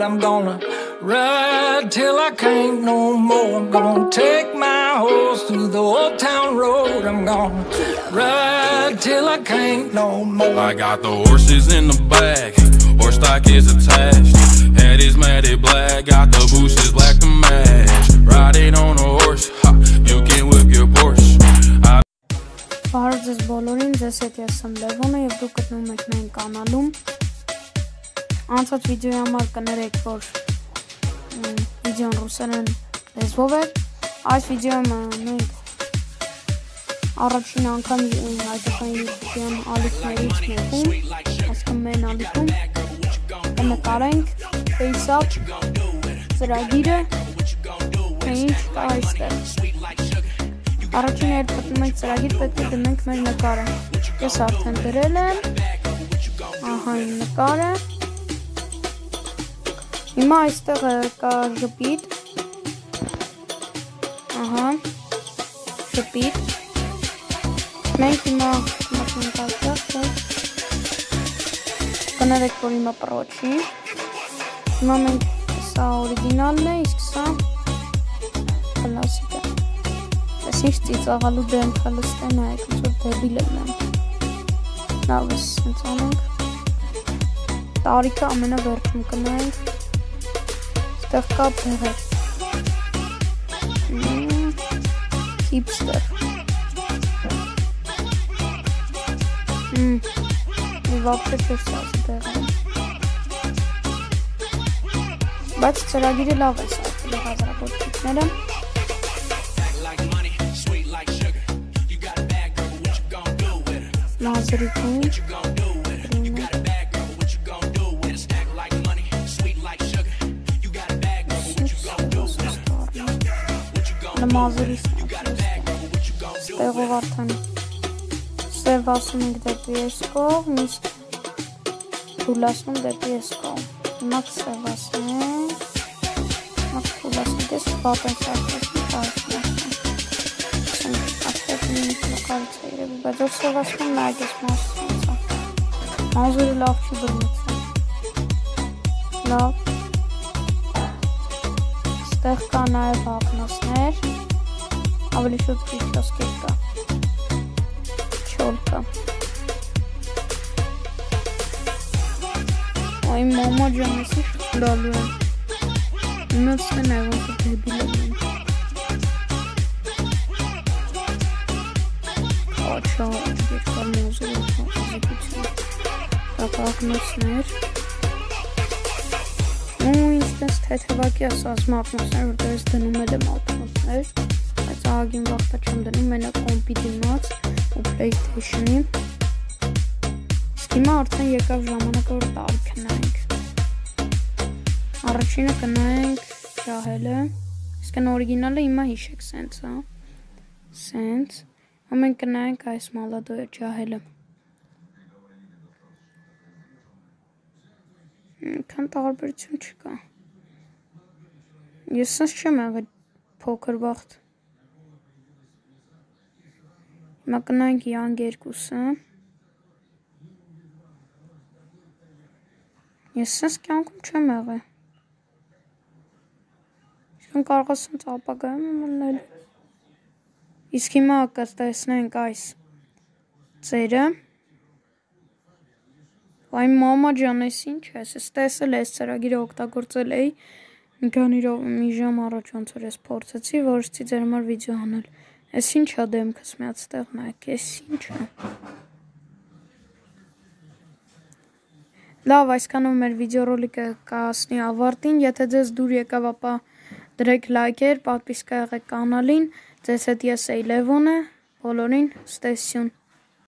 I'm gonna ride till I can't no more. I'm gonna take my horse through the old town road. I'm gonna ride till I can't no more. I got the horses in the back, horse stock is attached. Head is matted black, got the bushes black to match. Riding on a horse, ha, you can whip your Porsche. Բարև ձեզ բոլորին, ձեզ հետ ես եմ Լևոնը և դուք գտնում եք մեր կանալում։ Անցած վիդեոյի համար կներեք, որ վիդեոն ռուսերեն լեզվով է։ Այս վիդեոյում մենք առաջին անգամ հայկական YouTube-յան ալիքներից մեկում, այսինքն մեր ալիքում կնկարենք FaceApp ծրագիրը, թե ինչ կա այստեղ։ Առաջին երբ գտնում ենք ծրագիր, պետք է դնենք մեր նկարը։ Ես արդեն դրել եմ։ Ահա իմ նկարը։ Հիմա այստեղ կա ժպիտ։ Ահա ժպիտ։ Մենք հիմա մտնենք այստեղ։ Կներեք, որ հիմա պրոչի։ Հիմա մենք սա օրիգինալն է, իսկ սա կլասիկը։ Ինչ ծիծաղալու դեմ խլստեն այք, ոնց որ դեբիլ եմ եմ։ Լավ ես սենց անենք։ Տարիքը ամենավերջում կնայենք։ Ստեղ կա բեղեր։ Հիպստեր։ Վապշե չես ասի բեղերը։ Բայց ծրագիրը լավ է սարքել հազարագործիքները։ Մազրիկում Մազրիս ստեղով արդեն սև ասում ենք դեպի ես կողմ, իսկ թուլ ասում դեպի ես կողմ։ Հիմա սև ասենք, հիմա թուլ ասենք, ես վատ են սարքեսում կարծում ասում։ Աշտետին նկարից է երևի, բայց որ սև ասում նայք ես մասում։ Մազուրը լավ չի բրմիցում։ Լավ։ Ստեղ կա նաև աղնասներ, ավելի շուտ պիչոսկեր կա, չոլ կա։ Այ մամա ջան, եսի շուտ լալու եմ։ Իմացն է, ոնց է դեբիլ եմ։ Աչա, երկար մոզոր ազեկություն։ Տակ աղնասներ։ Ինձ թեթևակի ասում աղնոսներ, որտեղ ես դնում էլ եմ աղնոսներ, բայց աղագին վաղտա չեմ դնում, մենակ կոմպի դիմաց ու PlayStation-ի։ Իսկ հիմա արդեն եկավ ժամանակը, որ տարիք նայենք։ Առաջինը կնայենք ջահելը, իսկ են օրիգինալը հիմա հիշեք սենց, հա։ Սենց, ամեն կնայենք այս մալադոյը ջահելը։ Քան տարբերություն չկա։ Ես սենց չեմ եղել փոքր վաղտ։ Հիմա կնայենք յանգ երկուսը։ Ես սենց կյանքում չեմ եղել։ Իսկն կարող է սենց ապագայում եմ ելնել։ Իսկ հիմա կտեսնենք այս ծերը։ Այ մամա ջան, ես ինչ ես, ես տեսել ես ծրագիրը օգտագործել էի, մի ժամ առաջ ոնց որ ես փորձեցի, որոշեցի ձեր համար վիդեո անել։ Ես ինչ ա դեմքս միած տեղ նայեք, ես ինչ ա։ Լավ, այսքանով մեր վիդեորոլիկը կհասնի ավարտին, եթե ձեզ դուր եկավ, ապա դրեք լայքեր, պատվիսկա եղեք կանալին, ձեզ հետ ես էի Լևոնը, բոլորին ստեսություն։